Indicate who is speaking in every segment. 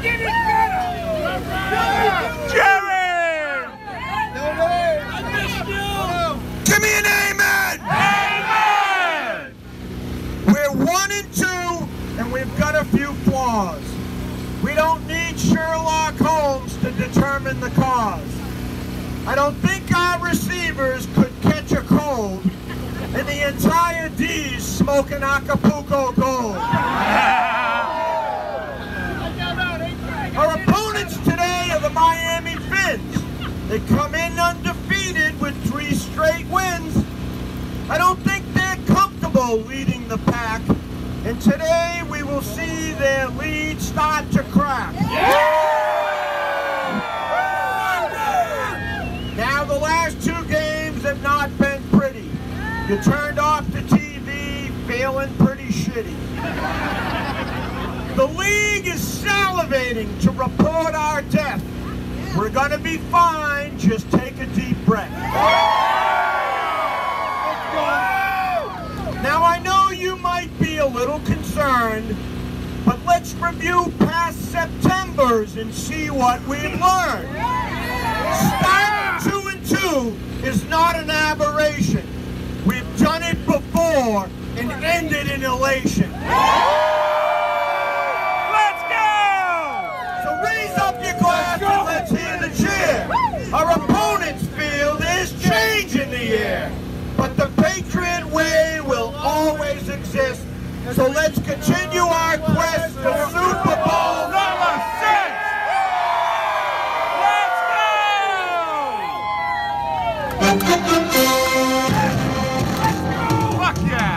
Speaker 1: Jerry! Give me an amen! Amen! We're 1-2, and we've got a few flaws. We don't need Sherlock Holmes to determine the cause. I don't think our receivers could catch a cold, and the entire D's smoking Acapulco Gold. Our opponents today are the Miami Fins. They come in undefeated with 3 straight wins. I don't think they're comfortable leading the pack, and today we will see their lead start to crack. Now the last 2 games have not been pretty. You turned off the TV feeling pretty shitty. The league is salivating to report our death. We're gonna be fine, just take a deep breath. Now I know you might be a little concerned, but let's review past Septembers and see what we've learned. Starting 2-2 is not an aberration. We've done it before and ended in elation. Let's go! So raise up your glass and let's hear the cheer. Our opponents feel there's change in the air, but the Patriot way will always exist. So let's continue our quest for Super Bowl number 6. Let's go! Fuck yeah!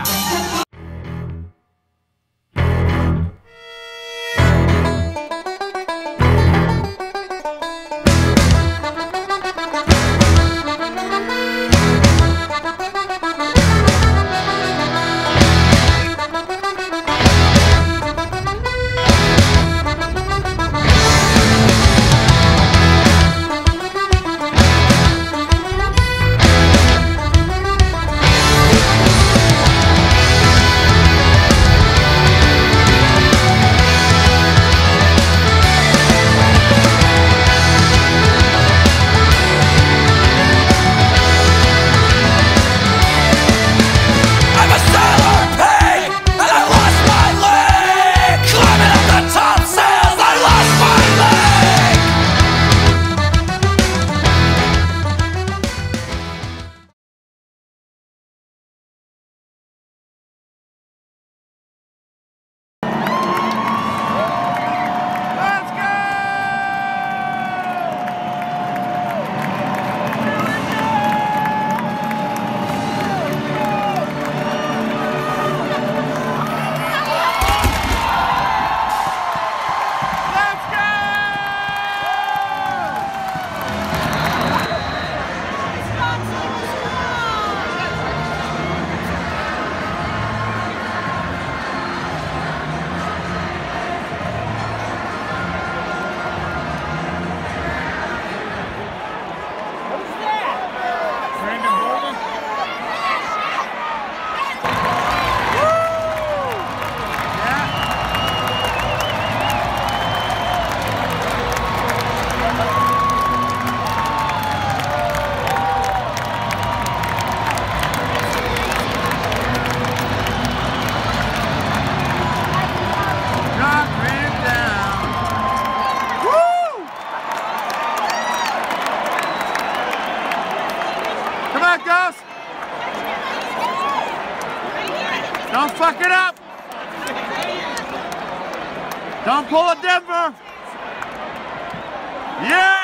Speaker 1: Don't fuck it up. Don't pull a Denver. Yeah!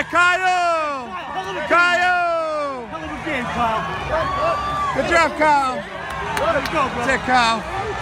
Speaker 2: it, Kyle! Kyle!
Speaker 3: Hell of a game, Kyle.
Speaker 2: Good job, Kyle.
Speaker 3: Let's go, bro.
Speaker 2: That's it, Kyle.